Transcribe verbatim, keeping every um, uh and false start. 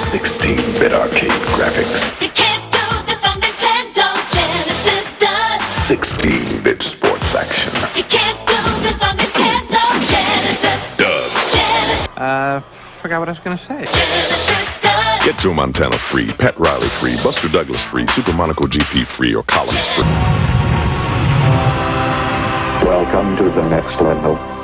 sixteen-bit arcade graphics. You can't do this on Nintendo. Genesis does. sixteen-bit sports action. You can't do this on Nintendo. Genesis Does. Genesis. Uh, forgot what I was gonna say. Genesis does. Get Joe Montana free, Pat Riley free, Buster Douglas free, Super Monaco G P free, or Collins free. Welcome to the next level.